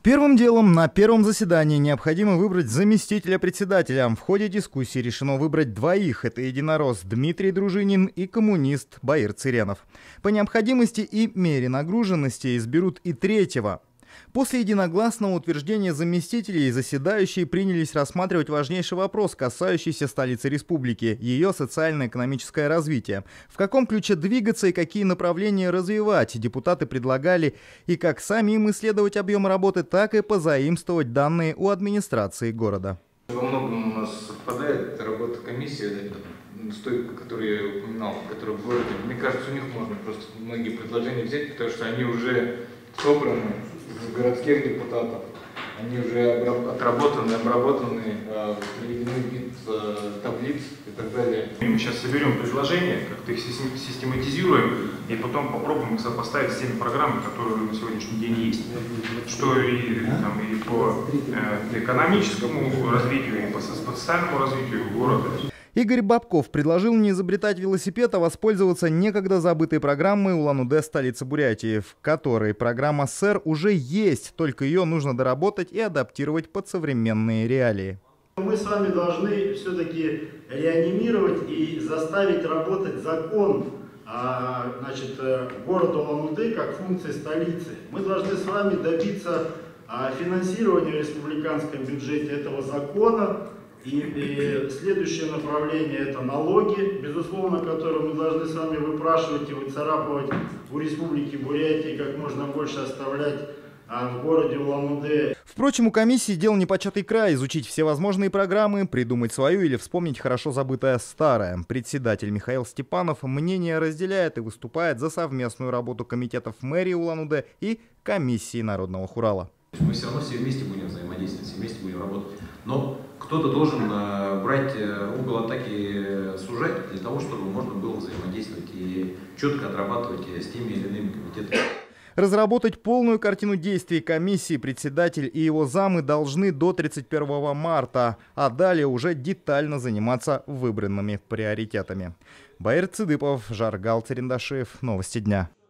Первым делом на первом заседании необходимо выбрать заместителя председателя. В ходе дискуссии решено выбрать двоих. Это единорос Дмитрий Дружинин и коммунист Баир Циренов. По необходимости и мере нагруженности изберут и третьего. После единогласного утверждения заместителей заседающие принялись рассматривать важнейший вопрос, касающийся столицы республики, ее социально-экономическое развитие. В каком ключе двигаться и какие направления развивать депутаты предлагали и как самим исследовать объем работы, так и позаимствовать данные у администрации города. Во многом у нас совпадает работа комиссии, с той, которую я упоминал, которая в городе. Мне кажется, у них можно просто многие предложения взять, потому что они уже собраны из городских депутатов, они уже отработаны, обработаны, приведены вид таблиц и так далее. Мы сейчас соберем предложения, как-то их систематизируем и потом попробуем их сопоставить с теми программами, которые на сегодняшний день есть. Что и по экономическому развитию, и по социальному развитию города. Игорь Бабков предложил не изобретать велосипед, а воспользоваться некогда забытой программой Улан-Удэ, столицы Бурятии, в которой программа СЭР уже есть, только ее нужно доработать и адаптировать под современные реалии. Мы с вами должны все-таки реанимировать и заставить работать закон города Улан-Удэ как функции столицы. Мы должны с вами добиться финансирования в республиканском бюджете этого закона. И следующее направление – это налоги, безусловно, которые мы должны с вами выпрашивать и выцарапывать у Республики Бурятии, как можно больше оставлять в городе Улан-Удэ. Впрочем, у комиссии дело непочатый край – изучить все возможные программы, придумать свою или вспомнить хорошо забытое старое. Председатель Михаил Степанов мнение разделяет и выступает за совместную работу комитетов мэрии Улан-Удэ и комиссии народного хурала. Мы все равно все вместе будем взаимодействовать, все вместе будем работать. Но кто-то должен брать угол атаки, сужать, для того, чтобы можно было взаимодействовать и четко отрабатывать с теми или иными комитетами. Разработать полную картину действий комиссии председатель и его замы должны до 31 марта, а далее уже детально заниматься выбранными приоритетами. Баир Цидыпов, Жаргал Царендашев. Новости дня.